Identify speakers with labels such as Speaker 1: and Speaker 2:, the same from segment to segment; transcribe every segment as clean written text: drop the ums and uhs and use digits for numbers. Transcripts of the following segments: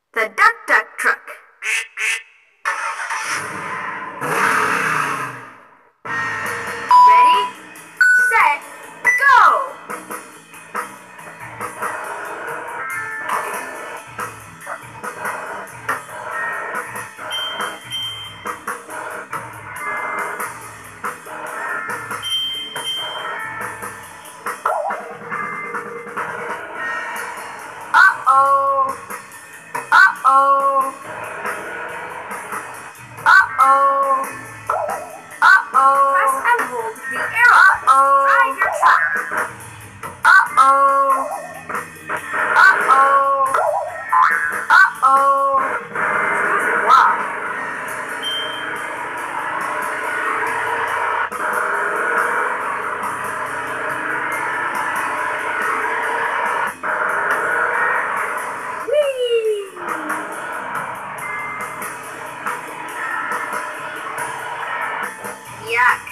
Speaker 1: The duck truck. Ready, set, go! Uh-oh. Uh-oh. Uh-oh. Uh-oh. Press and hold the arrow. Uh-oh. Drive your truck. Uh-oh. Uh-oh. Uh-oh. Wow. Yuck.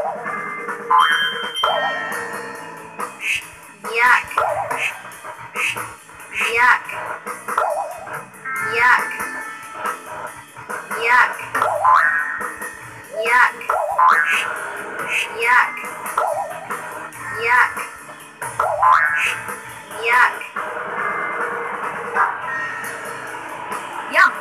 Speaker 1: Yuck. Yuck. Yuck. Yuck. Yuck. Yuck. Yuck. Yuck. Yum.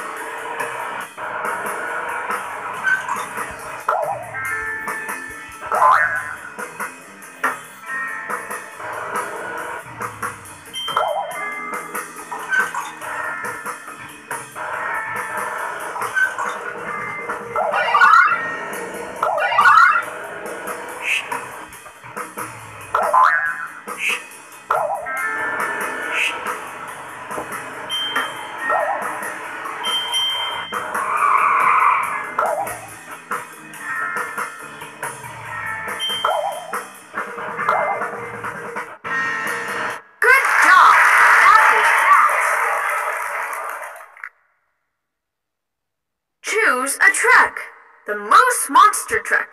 Speaker 1: Choose a truck. The most monster truck.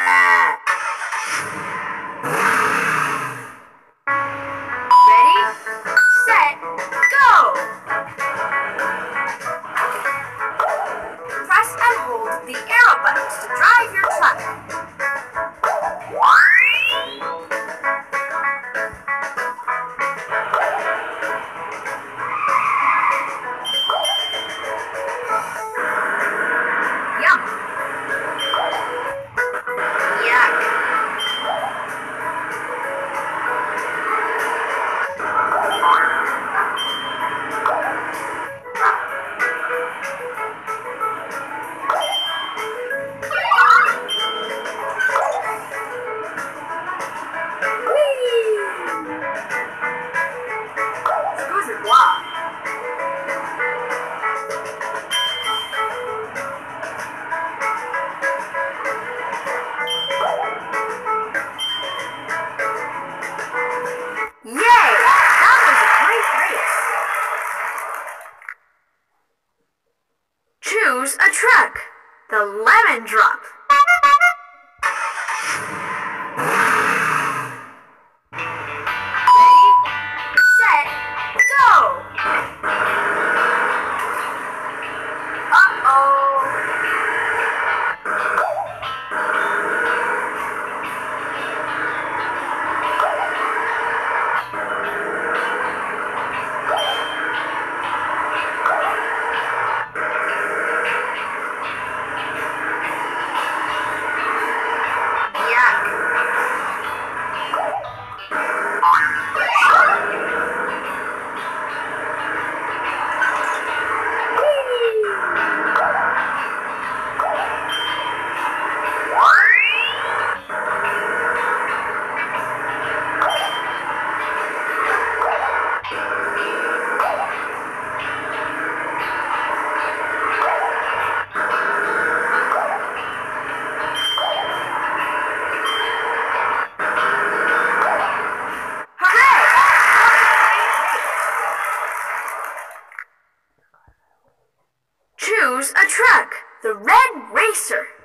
Speaker 1: Ready, set, go! Press and hold the arrow buttons to drive your truck. Yum. Yuck. Choose a truck. The lemon drop. Ready, set, go! Uh-oh. Choose a truck. The red racer.